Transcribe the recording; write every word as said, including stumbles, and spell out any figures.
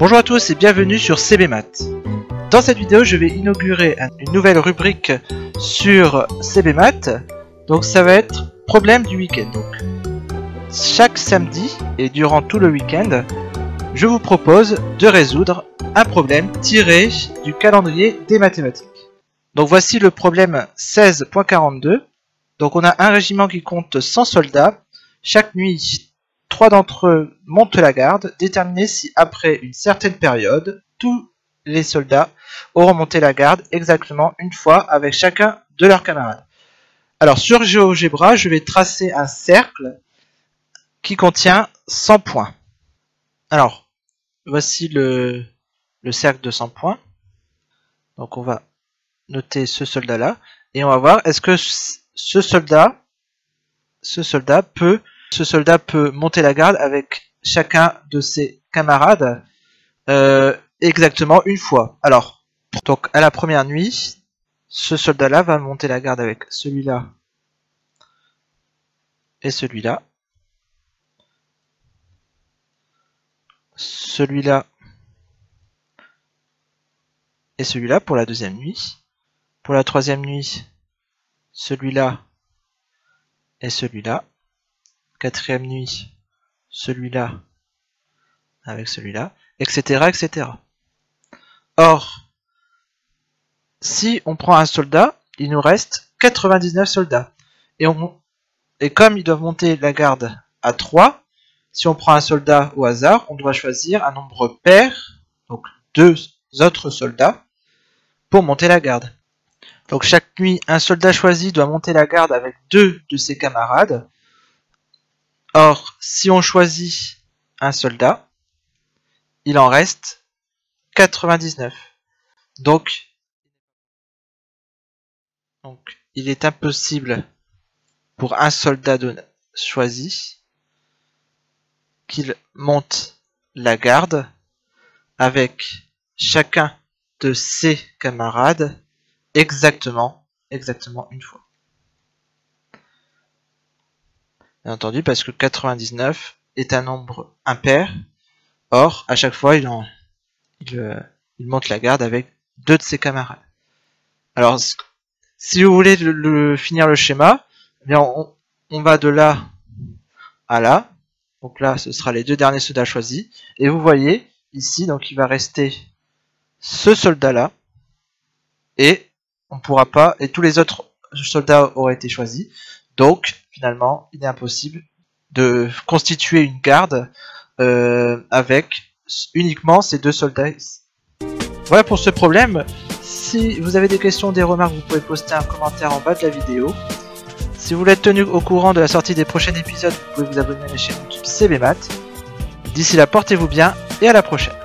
Bonjour à tous et bienvenue sur C B Math. Dans cette vidéo, je vais inaugurer une nouvelle rubrique sur C B Math. Donc ça va être problème du week-end. Donc chaque samedi et durant tout le week-end, je vous propose de résoudre un problème tiré du calendrier des mathématiques. Donc voici le problème seize point quarante-deux. Donc on a un régiment qui compte cent soldats. Chaque nuit, trois d'entre eux montent la garde. Déterminez si après une certaine période, tous les soldats auront monté la garde exactement une fois avec chacun de leurs camarades. Alors sur GeoGebra, je vais tracer un cercle qui contient cent points. Alors, voici le, le cercle de cent points. Donc on va noter ce soldat-là et on va voir est-ce que ce soldat, ce soldat peut, ce soldat peut monter la garde avec chacun de ses camarades euh, exactement une fois. Alors, donc à la première nuit, ce soldat-là va monter la garde avec celui-là et celui-là. Celui-là et celui-là pour la deuxième nuit. Pour la troisième nuit, celui-là et celui-là. Quatrième nuit, celui-là avec celui-là, et cetera, et cetera. Or, si on prend un soldat, il nous reste quatre-vingt-dix-neuf soldats. Et, on, et comme ils doivent monter la garde à trois, si on prend un soldat au hasard, on doit choisir un nombre pair, donc deux autres soldats, pour monter la garde. Donc chaque nuit, un soldat choisi doit monter la garde avec deux de ses camarades. Or, si on choisit un soldat, il en reste quatre-vingt-dix-neuf. Donc, donc il est impossible pour un soldat choisi qu'il monte la garde avec chacun de ses camarades exactement, exactement une fois. Bien entendu, parce que quatre-vingt-dix-neuf est un nombre impair. Or, à chaque fois, il, en, il, euh, il monte la garde avec deux de ses camarades. Alors, si vous voulez le, le, finir le schéma, eh bien on, on va de là à là. Donc là, ce sera les deux derniers soldats choisis. Et vous voyez, ici, donc il va rester ce soldat-là. Et on ne pourra pas, et tous les autres soldats auraient été choisis. Donc, finalement, il est impossible de constituer une garde euh, avec uniquement ces deux soldats ici. Voilà pour ce problème. Si vous avez des questions, des remarques, vous pouvez poster un commentaire en bas de la vidéo. Si vous voulez être tenu au courant de la sortie des prochains épisodes, vous pouvez vous abonner à la chaîne YouTube C B Math. D'ici là, portez-vous bien et à la prochaine.